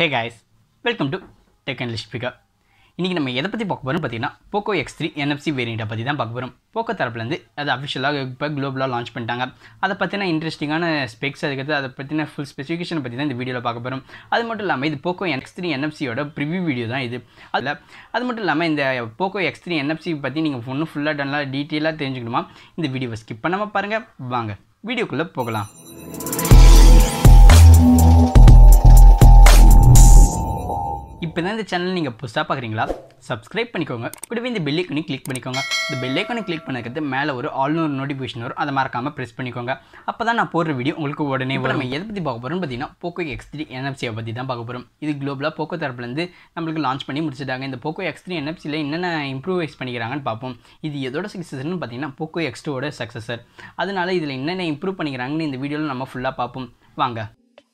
Hey guys, welcome to Tech and Figure. இன்னைக்கு நம்ம எதை பத்தி பார்க்க போறோம்னு பார்த்தீங்கன்னா POCO X3 NFC வேரியன்ட் பத்தி தான் பார்க்க போறோம். POCO தரப்புல இருந்து அது அபிஷியலாக இப்போ குளோபலா லான்ச் பண்ணிட்டாங்க. அதை பத்தின இன்ட்ரெஸ்டிங்கான ஸ்பெக்ஸ் அதுக்கு அதை பத்தின ஃபுல் ஸ்பெசிஃபிகேஷன் பத்தி தான் இந்த வீடியோல பார்க்க போறோம். அது மட்டும் இல்லாம இது POCO X3 NFC யோட ப்ரிவ்யூ வீடியோ தான் இது. அது மட்டும் இல்லாம இந்த POCO X3 NFC பத்தி நீங்க ஃபுல்லா டீடைலா தெரிஞ்சுக்கணுமா? இந்த வீடியோவை ஸ்கிப் பண்ணாம பாருங்க. வாங்க வீடியோக்குள்ள போகலாம். இப்போ தான் இந்த சேனல் நீங்கள் புதுசாக பார்க்குறீங்களா? சப்ஸ்கிரைப் பண்ணிக்கோங்க. கூடவே இந்த பெல் ஐக்கானை கிளிக் பண்ணிக்கோங்க. இந்த பெல் ஐக்கானை கிளிக் பண்ணதுக்கு மேலே ஒரு ஆல்னோர் நோட்டிஃபிகேஷன் வரும். அதை மறக்காமல் ப்ரெஸ் பண்ணிக்கோங்க. அப்போ தான் நான் போடுற வீடியோ உங்களுக்கு உடனே வரும். நம்ம எதை பற்றி பார்க்க போகிறோம்னு பார்த்தீங்கன்னா POCO X3 NFC பற்றி தான் பார்க்க போகிறோம். இது குளோபலாக POCO தரப்புலேருந்து நம்மளுக்கு லான்ச் பண்ணி முடிச்சிட்டாங்க. இந்த POCO X3 NFCயில் என்னென்ன இம்ப்ரூவைஸ் பண்ணிக்கிறாங்கன்னு பார்ப்போம். இது எதோட சக்ஸஸ்ன்னு பார்த்தீங்கன்னா POCO X2வோட சக்ஸஸர். அதனால இதில் என்னென்ன இம்ப்ரூவ் பண்ணிக்கிறாங்கன்னு இந்த வீடியோவில் நம்ம ஃபுல்லாக பார்ப்போம். வாங்க.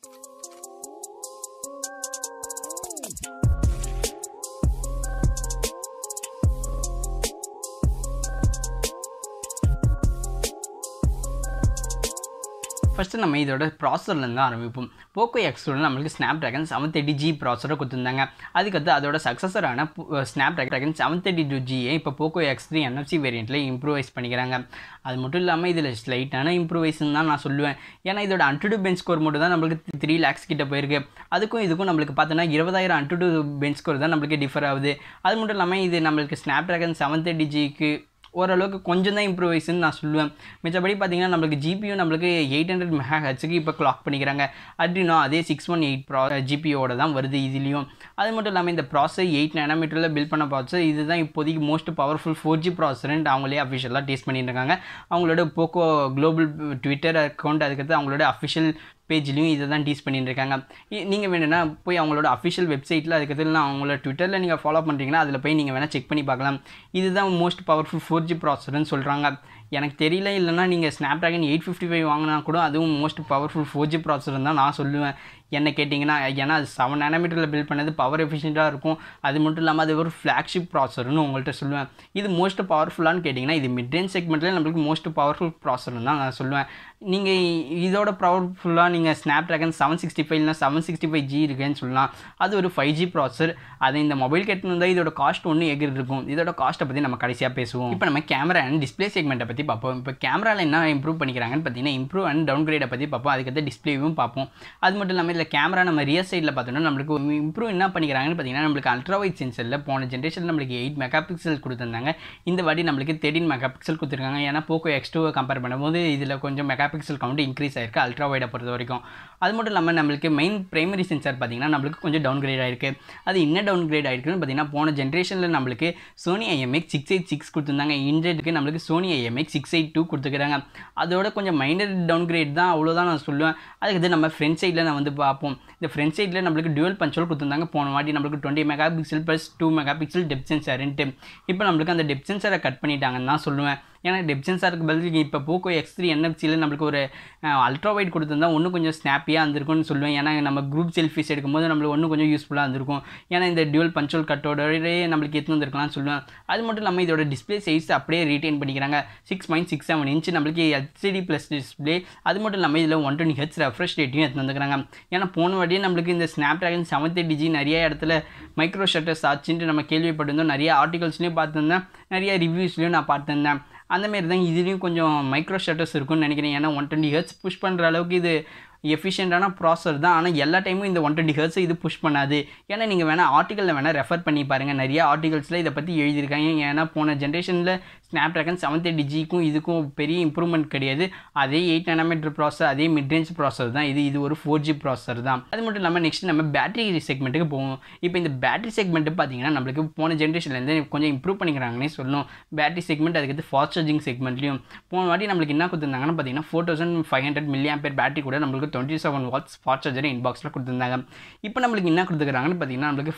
ஃபஸ்ட்டு நம்ம இதோட ப்ராசஸர்லேருந்து ஆரம்பிப்போம். POCO X2 நம்மளுக்கு Snapdragon 730G ப்ராசஸரை கொடுத்துருந்தாங்க. அதுக்கடுத்து அதோட சக்ஸஸரான Snapdragon 732G இப்போ POCO X3 NFC வேரியண்ட்டில் இம்ப்ரூவைஸ் பண்ணிக்கிறாங்க. அது மட்டும் இல்லாமல் இதில் ஸ்லைட்டான இம்ப்ரூவைஸ்ன்னு தான் நான் சொல்லுவேன். ஏன்னா இதோட AnTuTu பெஞ்ச் ஸ்கோர் மட்டும் தான் நம்மளுக்கு 3 lakhs கிட்ட போயிருக்கு. அதுக்கும் இதுக்கும் நம்மளுக்கு பார்த்தோன்னா 20,000 AnTuTu பெஞ்ச் ஸ்கோர் தான் நம்மளுக்கு டிஃபர் ஆகுது. அது மட்டும் இல்லாமல் இது நம்மளுக்கு Snapdragon 730Gக்கு ஓரளவுக்கு கொஞ்சம் தான் இம்ப்ரூவைஸ்ன்னு நான் சொல்லுவேன். மிச்சபடி பார்த்தீங்கன்னா நம்மளுக்கு GPU நம்மளுக்கு 800 MHz இப்போ கிளாக் பண்ணிக்கிறாங்க. ardreno அதே 618 GPUவோட தான் வருது இதுலேயும். அது மட்டும் இல்லாமல் இந்த ப்ராசஸர் 8 nanometerல பில்ட் பண்ண ப்ராசஸர் இதுதான் இப்போதைக்கு மோஸ்ட் பவர்ஃபுல் 4G ப்ராசஸர்ன்ட்டு அவங்களே அஃபிஷியலாக டேஸ்ட் பண்ணிட்டு இருக்காங்க. அவங்களோட POCO குளோபல் ட்விட்டர் அக்கௌண்ட் அதுக்கடுத்து அவங்களோட அஃபிஷியல் பேஜ்லையும் இதை தான் டீஸ் பண்ணிட்டு இருக்காங்க. நீங்கள் வேணும்னா போய் அவங்களோட அஃபிஷியல் வெப்சைட்டில் அதுக்கடுத்து அவங்களோட ட்விட்டரில் நீங்கள் ஃபாலோ பண்ணுறீங்கன்னா அதில் போய் நீங்கள் வேணால் செக் பண்ணி பார்க்கலாம். இதுதான் மோஸ்ட் பவர்ஃபுல் 4G ப்ராசஸர்னு சொல்கிறாங்க. எனக்கு தெரியல, இல்லைனா நீங்கள் Snapdragon 855 வாங்கினா கூட அதுவும் மோஸ்ட் பவர்ஃபுல் 4G ப்ராசஸர் தான் நான் சொல்லுவேன் என்ன கேட்டிங்கன்னா. ஏன்னா அது 7 nanometerல பில்ட் பண்ணது பவர் எஃபிஷியண்ட்டாக இருக்கும். அது மட்டும் இல்லாமல் அது ஒரு ஃப்ளாக்ஷிப் ப்ராசஸர்னு உங்கள்கிட்ட சொல்லுவேன். இது மோஸ்ட் பவர்ஃபுல்லான்னு கேட்டிங்கன்னா இது மிட் ரேஞ்ச் செக்மெண்ட்டில் நம்மளுக்கு மோஸ்ட் பவர்ஃபுல் ப்ராசஸர்னு தான் நான் சொல்லுவேன். நீங்கள் இதோட பவர்ஃபுல்லாக நீங்கள் Snapdragon 765 இல்லைனா 765G இருக்குன்னு சொல்லலாம். அது ஒரு 5G ப்ராசஸர். அது இந்த மொபைல் கேட்டு இருந்தால் இதோட காஸ்ட் ஒன்று எகிரி இருக்கும். இதோட காஸ்ட்டை பற்றி நம்ம கடைசியாக பேசுவோம். இப்போ நம்ம கேமரா அண்ட் டிஸ்பிளே செக்மெண்ட்டை பற்றி பார்ப்போம். இப்போ கேமராவில் என்ன இம்ப்ரூவ் பண்ணிக்கிறாங்கன்னு பார்த்தீங்கன்னா இம்ப்ரூவ் அண்ட் டவுன் கிரேடை பற்றி பார்ப்போம். அதுக்கடுத்து டிஸ்பிளேவும் பார்ப்போம். அது மட்டும் இல்லாமல் இதில் கேமரா நம்ம ரியர் சைடில் பார்த்தோம்னா நம்மளுக்கு இம்ப்ரூவ் என்ன பண்ணிக்கிறாங்கன்னு பார்த்தீங்கன்னா நம்மளுக்கு அல்ட்ரா வைட் சென்சரில் போன ஜென்ரேஷனில் நம்மளுக்கு 8 MP கொடுத்துருந்தாங்க. இந்த வாட்டி நம்மளுக்கு 13 MP கொடுத்துருக்காங்க. ஏன்னா POCO X2 கம்பேர் பண்ணும்போது இதில் கொஞ்சம் மெகாபிக்சல் கவுண்ட் இன்க்ரீஸ் ஆயிருக்கு அல்ட்ரா வைடை பொறுத்த வரைக்கும். அது மட்டும் இல்லாமல் நம்மளுக்கு மெயின் பிரைமரி சென்சார் பார்த்தீங்கன்னா நம்மளுக்கு கொஞ்சம் டவுன் கிரேட் ஆயிருக்கு. அது என்ன டவுன் கிரேட் ஆயிருக்குன்னு பார்த்தீங்கன்னா போன ஜென்ரேஷனில் நம்மளுக்கு sony IMX 686 கொடுத்துருந்தாங்க. இன்றைக்கு நம்மளுக்கு sony IMX 682 கொடுத்துக்கிறாங்க. அதோட கொஞ்சம் மைனர் டவுன் கிரேட் தான், அவ்வளோதான் நான் சொல்லுவேன். அதுக்கு நம்ம ஃப்ரண்ட் சைடில் நான் வந்து பார்ப்போம். இந்த ஃப்ரண்ட் சைடில் நம்மளுக்கு டுவல் பஞ்ச் கொடுத்துருந்தாங்க. போன வாட்டி நம்மளுக்கு 20 MP + 2 MP டெப்த் சென்சார்ன்ட்டு. இப்போ நம்மளுக்கு அந்த டெப்த் சென்சாரை கட் பண்ணிட்டாங்கன்னு தான் சொல்லுவேன். ஏன்னா டெப்த் சென்சாருக்கு பதில் இப்போ POCO X3 NFCயில் நம்மளுக்கு ஒரு அல்ட்ரா வைட் கொடுத்துருந்தா இன்னும் கொஞ்சம் ஸ்னாப்பியாக இருந்திருக்கும்னு சொல்லுவேன். ஏன்னா நம்ம குரூப் செல்ஃபிஸ் எடுக்கும்போது நம்மளுக்கு இன்னும் கொஞ்சம் யூஸ்ஃபுல்லாக இருந்திருக்கும். ஏன்னா இந்த டியூவல் பஞ்சோல் கட்டோடவே நம்மளுக்கு எடுத்து வந்துருக்கலாம்னு சொல்லுவேன். அது மட்டும் இல்லாமல் இதோட டிஸ்பிளே சைஸ் அப்படியே ரீட்டைன் பண்ணிக்கிறாங்க. 6.67 inch நம்மளுக்கு LCD + டிஸ்பிளே. அது மட்டும் இல்லாமல் இதில் 120Hz ரெஃப்ரெஷ் ரேட்டையும் எடுத்து வந்துருக்காங்க. ஏன்னா போன வாட்டியே நம்மளுக்கு இந்த Snapdragon 730G நிறைய இடத்துல மைக்ரோ ஷட்டர்ஸ் ஆச்சுன்ட்டு நம்ம கேள்விப்பட்டிருந்தோம். நிறைய ஆர்டிகல்ஸ்லையும் பார்த்துருந்தேன், நிறைய ரிவ்யூஸ்லையும் நான் பார்த்துருந்தேன். அந்தமாரி தான் இதுலேயும் கொஞ்சம் மைக்ரோ ஷட்டர்ஸ் இருக்குன்னு நினைக்கிறேன். ஏன்னா 120Hz புஷ் பண்ணுற அளவுக்கு இது எஃபிஷியண்டான ப்ராசஸர் தான். ஆனால் எல்லா டைமும் இந்த 120Hz இது புஷ் பண்ணாது. ஏன்னா நீங்கள் வேணால் ஆர்டிக்கலில் வேணால் ரெஃபர் பண்ணி பாருங்கள். நிறைய ஆர்டிகல்ஸில் இதை பற்றி எழுதியிருக்காங்க. ஏன்னா போன ஜென்ரேஷனில் Snapdragon 730Gக்கும் இதுக்கும் பெரிய இம்ப்ரூவ்மெண்ட் கிடையாது. அதே 8 nanometer ப்ராசஸர், அதே மிட் ரேஞ்ச் ப்ராசஸர் தான். இது ஒரு 4G ப்ராசஸர் தான். அது மட்டும் இல்லாமல் நெக்ஸ்ட் நம்ம பேட்டரி செக்மெண்ட்டுக்கு போவோம். இப்போ இந்த பேட்டரி செக்மெண்ட்டு பார்த்தீங்கன்னா நம்மளுக்கு போன ஜென்ரேஷன்லேருந்து கொஞ்சம் இம்ப்ரூவ் பண்ணிக்கிறாங்கன்னே சொல்லணும். பேட்டரி செக்மெண்ட் அதுக்கு ஃபாஸ்ட் சார்ஜிங் செக்மெண்ட்லையும் போன வாட்டி நம்மளுக்கு என்ன கொடுத்துருந்தாங்கன்னு பார்த்தீங்கன்னா 4500 mAh பேட்டரி கூட நம்மளுக்கு 27 watts ஃபாஸ்ட் சார்ஜர் இன்பாக்ஸில் கொடுத்துருந்தாங்க. இப்போ நம்மளுக்கு என்ன கொடுத்துருக்காங்கன்னு பார்த்தீங்கன்னா நம்மளுக்கு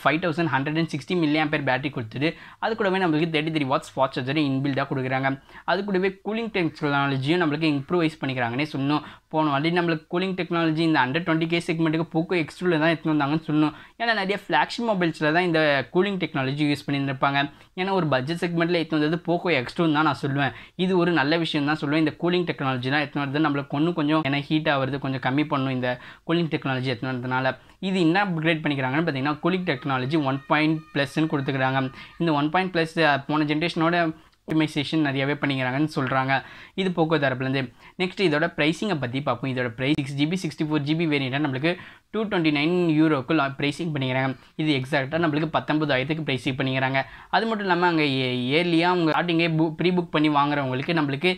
5160 mAh பேட்டரி கொடுத்துட்டு அது கூடவே நம்மளுக்கு 33 watts ஃபாஸ்ட் சார்ஜர் இன்பில்டாக கொடுக்குறாங்க. அது கூடவே கூலிங் டெக்னாலஜியும் நம்மளுக்கு இம்ப்ரூவைஸ் பண்ணிக்கிறாங்கன்னே சொல்லணும். போன வாட்டி நம்மளுக்கு கூலிங் டெக்னாலஜி இந்த அண்டர் 20K செக்மெண்ட்டுக்கு போக்கோ X2 தான் எடுத்துன்னு வந்தாங்கன்னு சொல்லணும். ஏன்னா நிறைய ஃப்ளாக்ஷிப் மொபைல்ஸில் தான் இந்த கூலிங் டெக்னாலஜி யூஸ் பண்ணியிருப்பாங்க. ஏன்னா ஒரு பட்ஜெட் செக்மெண்ட்டில் எடுத்துன்னு வந்தது போக்கோ X2 தான் நான் சொல்லுவேன். இது ஒரு நல்ல விஷயம் தான் சொல்லுவேன். இந்த கூலிங் டெக்னாலஜி தான் எடுத்துன்னு வருது நம்மளுக்கு கொஞ்சம் ஏன்னா ஹீட் ஆகுறது கொஞ்சம் கம்மி பண்ணும் இந்த கூலிங் டெக்னாலஜி எடுத்துன்னு வரதுனால. இது என்ன அப்கிரேட் பண்ணிக்கிறாங்கன்னு பார்த்தீங்கன்னா கூலிங் டெக்னாலஜி 1.+ன்னு கொடுத்துக்கிறாங்க. இந்த 1.+ போன ஜென்ரேஷனோட ஆப்டிமைசேஷன் நிறையவே பண்ணிக்கிறாங்கன்னு சொல்கிறாங்க இது போக்கோ தரப்புலேருந்து. நெக்ஸ்ட் இதோட ப்ரைஸிங்கை பற்றி பார்ப்போம். இதோட ப்ரைஸ் 6GB 64GB வேரியண்ட்டாக நம்மளுக்கு €229 ப்ரைஸிங் பண்ணிக்கிறாங்க. இது எக்ஸாக்டாக நம்மளுக்கு 19,000 ப்ரைஸிங் பண்ணிக்கிறாங்க. அது மட்டும் இல்லாமல் அங்கே இயர்லியாக அவங்க ஸ்டார்டிங்கே ப்ரீ புக் பண்ணி வாங்குறவங்களுக்கு நம்மளுக்கு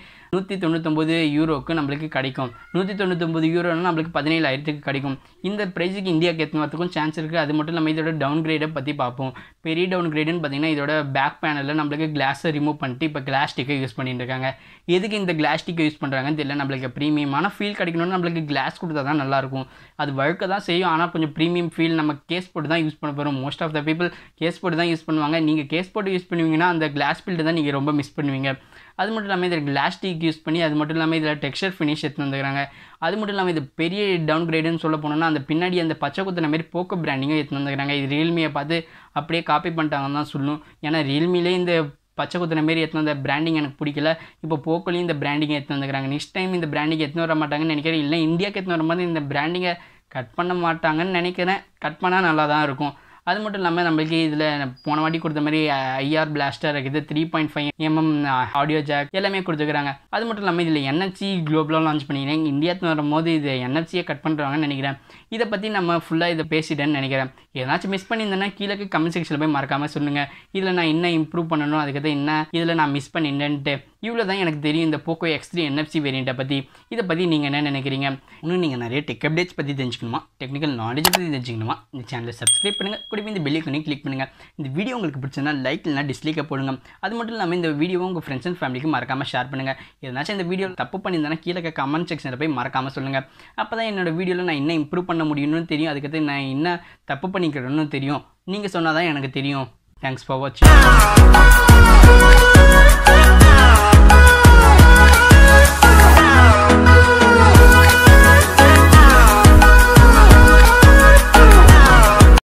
€199 நம்மளுக்கு கிடைக்கும். €199 நம்மளுக்கு 17,000 கிடைக்கும். இந்த ப்ரைஸுக்கு இந்தியாவுக்கு எடுத்துன்னு வரதுக்கும் சான்ஸ் இருக்குது. அது மட்டும் இல்லாமல் இதோட டவுன் கிரேடை பற்றி பார்ப்போம். பெரிய டவுன் கிரேடுன்னு பார்த்தீங்கன்னா இதோட பேக் பேனலில் நம்மளுக்கு கிளாஸை ரிமூவ் பண்ணிட்டு இப்போ கிளாஸ்டிக்கை யூஸ் பண்ணிட்டு இருக்காங்க. எதுக்கு இந்த கிளாஸ்டிக்கை யூஸ் பண்ணுறாங்கன்னு தெரியல. நம்மளுக்கு ப்ரீமியமான ஃபீல் கிடைக்கணும்னு நம்மளுக்கு கிளாஸ் கொடுத்தா தான் நல்லாயிருக்கும். அது வழுக்க தான் செய்யும். ஆனால் கொஞ்சம் ப்ரீமியம் ஃபீல் நம்ம கேஸ் போட்டு தான் யூஸ் பண்ண போகிறோம். Most of the people case போட்டு தான் யூஸ் பண்ணுவாங்க. நீங்கள் கேஸ் போட்டு யூஸ் பண்ணுவீங்கன்னா அந்த கிளாஸ் ஃபீல்டு தான் நீங்கள் ரொம்ப மிஸ் பண்ணுவீங்க. அது மட்டும் இல்லாமல் இதில் கிளாஸ்டிக் யூஸ் பண்ணி அது மட்டும் இல்லாமல் இதில் டெக்ஸ்சர் ஃபினிஷ் எடுத்து வந்துக்கிறாங்க. அது மட்டும் இல்லாமல் இது பெரிய டவுன் கிரேடுன்னு சொல்ல போனோம்னா அந்த பின்னாடி அந்த பச்சை குத்துன மாதிரி போக்கோ பிராண்டிங்கும் எடுத்து வந்துக்கிறாங்க. இது ரியல்மியை பார்த்து அப்படியே காப்பி பண்ணிட்டாங்கன்னு தான் சொல்லணும். ஏன்னா ரியல்மிலே இந்த பச்சை குத்துன மாரி எடுத்து வந்த பிராண்டிங் எனக்கு பிடிக்கல. இப்போ போக்கோலையும் இந்த பிராண்டிங்கை எடுத்து வந்துக்கிறாங்க. நெக்ஸ்ட் டைம் இந்த பிராண்டிங்கை எடுத்துன்னு வர மாட்டாங்கன்னு நினைக்கிறேன். இல்லை இந்தியாவுக்கு எடுத்துன்னு வரும்போது இந்த பிராண்டிங்கை கட் பண்ண மாட்டாங்கன்னு நினைக்கிறேன். கட் பண்ணால் நல்லா தான் இருக்கும். அது மட்டும் இல்லாமல் நம்மளுக்கு இதில் போன வாட்டி கொடுத்த மாதிரி IR பிளாஸ்டர் இருக்குது, 3.5mm ஆடியோ ஜாக் எல்லாமே கொடுத்துக்கிறாங்க. அது மட்டும் இல்லாமல் இதில் NFC குளோபலாக லான்ச் பண்ணிக்கிறேன். இந்தியாவுக்கு வரும்போது இது NFC-யை கட் பண்ணுறாங்கன்னு நினைக்கிறேன். இதை பற்றி நம்ம ஃபுல்லாக இதை பேசிட்டேன்னு நினைக்கிறேன். ஏதாச்சும் மிஸ் பண்ணியிருந்தேன்னா கீழே கமெண்ட் செக்ஷனில் போய் மறக்காமல் சொல்லுங்கள். இதில் நான் என்ன இம்ப்ரூவ் பண்ணணும், அதுக்கப்புறம் என்ன இதில் நான் மிஸ் பண்ணிட்டேன்ட்டு. இவ்வளோ தான் எனக்கு தெரியும் இந்த POCO X3 NFC வேரியண்ட்டை பற்றி. இதை பற்றி நீங்கள் என்ன நினைக்கிறீங்க? இன்னும் நீங்கள் நிறைய டெக் அப்டேட்ஸ் பற்றி தெரிஞ்சுக்கணுமா, டெக்னிக்கல் நாலேஜை பற்றி தெரிஞ்சுக்கணுமா, இந்த சேனலை சப்ஸ்கிரைப் பண்ணுங்கள். கூட இந்த பெல் ஐகானை கிளிக் பண்ணுங்கள். இந்த வீடியோ உங்களுக்கு பிடிச்சிருந்தா லைக் இல்லைனா டிஸ்லைக்கை போடுங்க. அது மட்டும் இல்லாமல் இந்த வீடியோவை உங்கள் ஃப்ரெண்ட்ஸ் அண்ட் ஃபேமிலிக்கு மறக்காமல் ஷேர் பண்ணுங்கள். எதனாச்சும் இந்த வீடியோ தப்பு பண்ணியிருந்தேன்னா கீழே கமெண்ட் செக்ஷனில் போய் மறக்காமல் சொல்லுங்கள். அப்போ தான் என்னோடய வீடியோவில் நான் என்ன இம்ப்ரூவ் பண்ண முடியும்னு தெரியும். அதுக்கடுத்து நான் என்ன தப்பு பண்ணிக்கிறேன்னு தெரியும். நீங்கள் சொன்னால் தான் எனக்கு தெரியும். தேங்க்ஸ் ஃபார் வாட்சிங்.